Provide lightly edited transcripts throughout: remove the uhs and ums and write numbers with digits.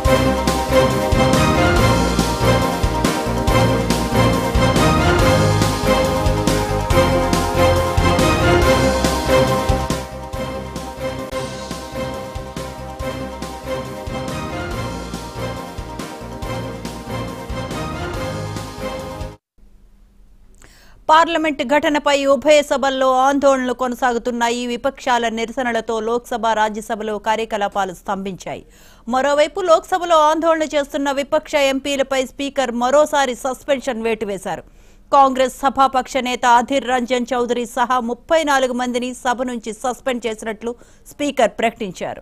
Parliament ఘటనపై ఉభయ సభల్లో ఆందోళనలు కొనసాగుతున్నాయి. విపక్షాల నిరసనలతో లోక్సభ రాజ్యసభలో కార్యకలాపాలు స్తంభించాయి. మరోవైపు లోక్సభలో ఆందోళన చేస్తున్న విపక్ష ఎంపీలపై స్పీకర్ మరోసారి సస్పెన్షన్ వేటు వేశారు. కాంగ్రెస్ సభాపక్ష నేత అధీర్ రంజన్ చౌదరి సహా 34 మందిని సభ నుంచి సస్పెండ్ చేసినట్లు స్పీకర్ ప్రకటించారు.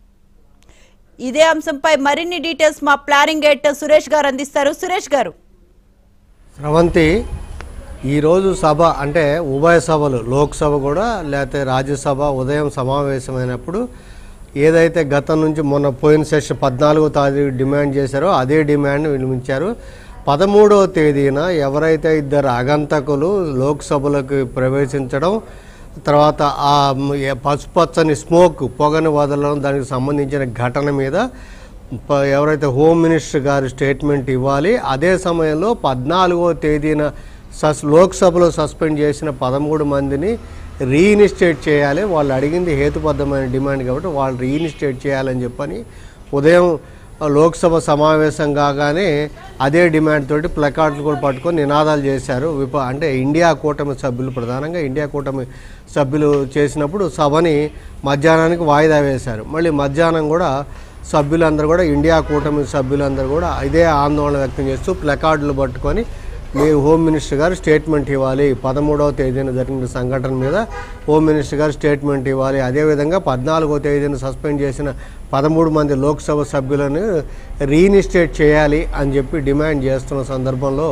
ఇదే అంశంపై మరిన్ని డీటెయిల్స్ మా ప్లానింగ్ ఎడిటర్ సురేష్ గారు అందిస్తారు. సురేష్ గారు, శ్రవంతి, ఈరోజు సభ అంటే ఉభయ సభలు లోక్సభ కూడా లేకపోతే రాజ్యసభ ఉదయం సమావేశమైనప్పుడు ఏదైతే గతం నుంచి మొన్న పోయిన సెషన్ 14వ తారీఖు డిమాండ్ చేశారో అదే డిమాండ్ వినిపించారు. 13వ తేదీన ఎవరైతే ఇద్దరు ఆగంతకులు లోక్సభలోకి ప్రవేశించడం, తర్వాత ఆ పసుపచ్చని స్మోక్ పొగను వదలడం, దానికి సంబంధించిన ఘటన మీద ఎవరైతే హోమ్ మినిస్టర్ గారు స్టేట్మెంట్ ఇవ్వాలి. అదే సమయంలో 14వ తేదీన లోక్సభలో సస్పెండ్ చేసిన 13 మందిని రీఇన్స్టేట్ చేయాలి. వాళ్ళు అడిగింది హేతుబద్ధమైన డిమాండ్ కాబట్టి వాళ్ళు రీఇన్స్టేట్ చేయాలని చెప్పని ఉదయం లోక్సభ సమావేశం కాగానే అదే డిమాండ్ తోటి ప్లకార్డులు కూడా పట్టుకొని నినాదాలు చేశారు. అంటే ఇండియా కూటమి సభ్యులు, ప్రధానంగా ఇండియా కూటమి సభ్యులు చేసినప్పుడు సభని మధ్యాహ్నానికి వాయిదా వేశారు. మళ్ళీ మధ్యాహ్నం కూడా సభ్యులందరూ కూడా ఇండియా కూటమి సభ్యులందరూ కూడా ఇదే ఆందోళన వ్యక్తం చేస్తూ ప్లకార్డులు పట్టుకొని మీ హోమ్ మినిస్టర్ గారు స్టేట్మెంట్ ఇవ్వాలి, 13వ తేదీన జరిగిన సంఘటన మీద హోమ్ మినిస్టర్ గారు స్టేట్మెంట్ ఇవ్వాలి. అదేవిధంగా 14వ తేదీన సస్పెండ్ చేసిన 13 మంది లోక్సభ సభ్యులను రీఇన్స్టేట్ చేయాలి అని చెప్పి డిమాండ్ చేస్తున్న సందర్భంలో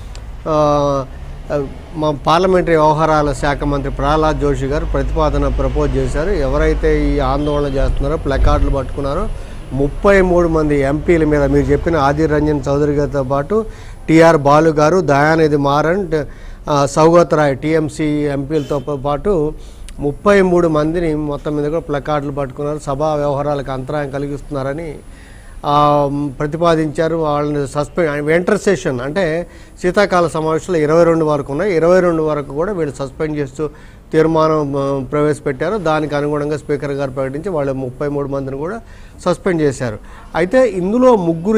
మా పార్లమెంటరీ వ్యవహారాల శాఖ మంత్రి ప్రహ్లాద్ జోషి గారు ప్రతిపాదన ప్రపోజ్ చేశారు. ఎవరైతే ఈ ఆందోళన చేస్తున్నారో ప్లకార్డులు పట్టుకున్నారో 33 మంది ఎంపీల మీద మీరు చెప్పిన అధీర్ రంజన్ చౌదరి గారితో పాటు టిఆర్ బాలు గారు, దయానిధి మారన్, సౌగత్ రాయ్ టీఎంసీ ఎంపీలతో పాటు 33 మందిని మొత్తం మీద కూడా ప్లకార్డులు పట్టుకున్నారు. సభా వ్యవహారాలకు అంతరాయం కలిగిస్తున్నారని ప్రతిపాదించారు. వాళ్ళని సస్పెండ్ వింటర్ సెషన్ అంటే శీతాకాల సమావేశాలు 22 వరకు ఉన్నాయి. 22 వరకు కూడా వీళ్ళు సస్పెండ్ చేస్తూ తీర్మానం ప్రవేశపెట్టారు. దానికి అనుగుణంగా స్పీకర్ గారు ప్రకటించి వాళ్ళు 33 మందిని కూడా సస్పెండ్ చేశారు. అయితే ఇందులో ముగ్గురు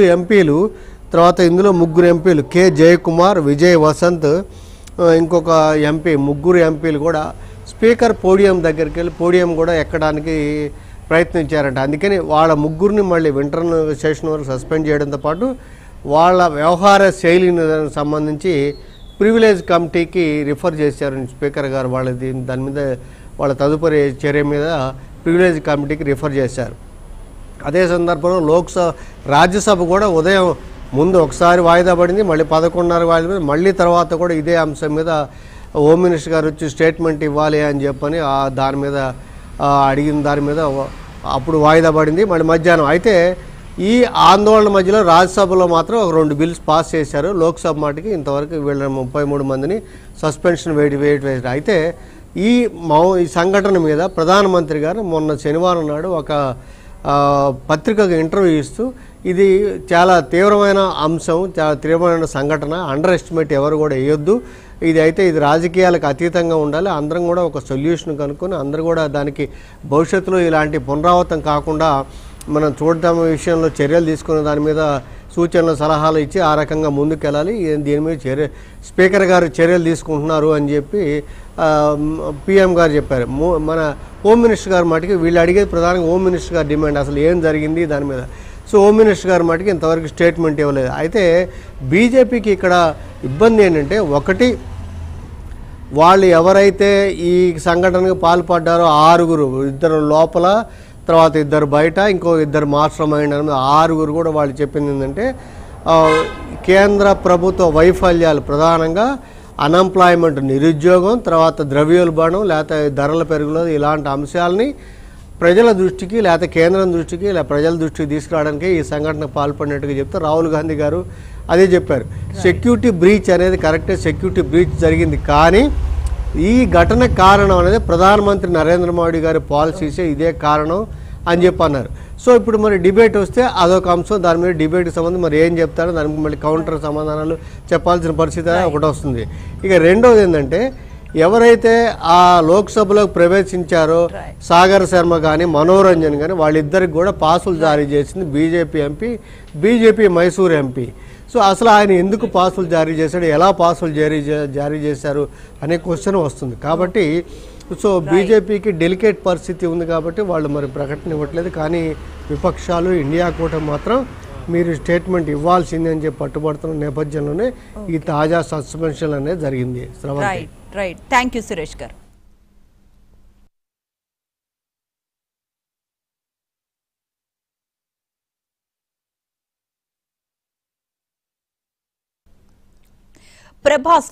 ఎంపీలు కె జయకుమార్, విజయ్ వసంత్, ఇంకొక ఎంపీ, ముగ్గురు ఎంపీలు కూడా స్పీకర్ పోడియం దగ్గరికి వెళ్ళి పోడియం కూడా ఎక్కడానికి ప్రయత్నించారంట. అందుకని వాళ్ళ ముగ్గురిని మళ్ళీ వింటర్ సెషన్ వరకు సస్పెండ్ చేయడంతో పాటు వాళ్ళ వ్యవహార శైలిని సంబంధించి ప్రివిలేజ్ కమిటీకి రిఫర్ చేశారు స్పీకర్ గారు. దాని మీద వాళ్ళ తదుపరి చర్య మీద ప్రివిలేజ్ కమిటీకి రిఫర్ చేశారు. అదే సందర్భంలో రాజ్యసభ కూడా ఉదయం ముందు ఒకసారి వాయిదా పడింది, మళ్ళీ 11:30 వాయిదా పడింది. మళ్ళీ తర్వాత కూడా ఇదే అంశం మీద హోమ్ మినిస్టర్ గారు వచ్చి స్టేట్మెంట్ ఇవ్వాలి అని చెప్పని దాని మీద అడిగిన దాని మీద అప్పుడు వాయిదా పడింది మళ్ళీ మధ్యాహ్నం. అయితే ఈ ఆందోళన మధ్యలో రాజ్యసభలో మాత్రం ఒక 2 బిల్స్ పాస్ చేశారు. లోక్సభ మాటికి ఇంతవరకు వీళ్ళ 33 మందిని సస్పెన్షన్ వేసారు. అయితే ఈ సంఘటన మీద ప్రధానమంత్రి గారు మొన్న శనివారం నాడు ఒక పత్రికకు ఇంటర్వ్యూ ఇస్తూ ఇది చాలా తీవ్రమైన అంశం, చాలా తీవ్రమైన సంఘటన, అండర్ ఎస్టిమేట్ ఎవరు కూడా వేయొద్దు, ఇది రాజకీయాలకు అతీతంగా ఉండాలి, అందరం కూడా ఒక సొల్యూషన్ కనుక్కొని అందరూ కూడా దానికి భవిష్యత్తులో ఇలాంటి పునరావృతం కాకుండా మనం చూడటం విషయంలో చర్యలు తీసుకునే దాని మీద సూచనలు సలహాలు ఇచ్చి ఆ రకంగా ముందుకెళ్ళాలి, దీని మీద స్పీకర్ గారు చర్యలు తీసుకుంటున్నారు అని చెప్పి పిఎం గారు చెప్పారు. మన హోమ్ మినిస్టర్ గారు మటుకి వీళ్ళు అడిగేది ప్రధానంగా హోమ్ మినిస్టర్ గారు డిమాండ్ అసలు ఏం జరిగింది దాని మీద. సో హోమ్ మినిస్టర్ గారు మటుకి ఇంతవరకు స్టేట్మెంట్ ఇవ్వలేదు. అయితే బీజేపీకి ఇక్కడ ఇబ్బంది ఏంటంటే, ఒకటి వాళ్ళు ఎవరైతే ఈ సంఘటనకు పాల్పడ్డారో 6, 2 లోపల తర్వాత 2 బయట, ఇంకో 2 మాస్టర్ మైండ్ అని 6 కూడా వాళ్ళు చెప్పింది ఏంటంటే కేంద్ర ప్రభుత్వ వైఫల్యాలు, ప్రధానంగా అన్ఎంప్లాయ్మెంట్, నిరుద్యోగం, తర్వాత ద్రవ్యోల్బణం లేకపోతే ధరల పెరుగులో ఇలాంటి అంశాలని ప్రజల దృష్టికి లేకపోతే కేంద్రం దృష్టికి లేదా ప్రజల దృష్టికి తీసుకురావడానికి ఈ సంఘటనకు పాల్పడినట్టుగా చెప్తే రాహుల్ గాంధీ గారు అదే చెప్పారు. సెక్యూరిటీ బ్రీచ్ అనేది కరెక్టే, సెక్యూరిటీ బ్రీచ్ జరిగింది, కానీ ఈ ఘటన కారణం అనేది ప్రధానమంత్రి నరేంద్ర మోడీ గారి పాలసీసే ఇదే కారణం అని చెప్పి అన్నారు. సో ఇప్పుడు మరి డిబేట్ వస్తే అదొక అంశం, దాని మీద డిబేట్కి సంబంధించి మరి ఏం చెప్తారో దానికి మళ్ళీ కౌంటర్ సమాధానాలు చెప్పాల్సిన పరిస్థితి ఒకటి వస్తుంది. ఇక రెండోది ఏంటంటే ఎవరైతే ఆ లోక్సభలోకి ప్రవేశించారో సాగర్ శర్మ కానీ మనోరంజన్ కానీ వాళ్ళిద్దరికి కూడా పాసులు జారీ చేసింది BJP MP, BJP Mysore MP. So అసలు ఆయన ఎందుకు పాసులు జారీ చేశాడు, ఎలా పాసులు జారీ చేశారు అనే క్వశ్చన్ వస్తుంది. కాబట్టి సో బీజేపీకి డెలికేట్ పరిస్థితి ఉంది కాబట్టి వాళ్ళు మరి ప్రకటన ఇవ్వట్లేదు. కానీ విపక్షాలు ఇండియా కూటమి మాత్రం మీరు స్టేట్మెంట్ ఇవ్వాల్సిందే అని చెప్పి పట్టుబడుతున్న నేపథ్యంలోనే ఈ తాజా సస్పెన్షన్ అనేది జరిగింది. రైట్, థ్యాంక్ యూ సురేష్ గారు. ప్రభాస్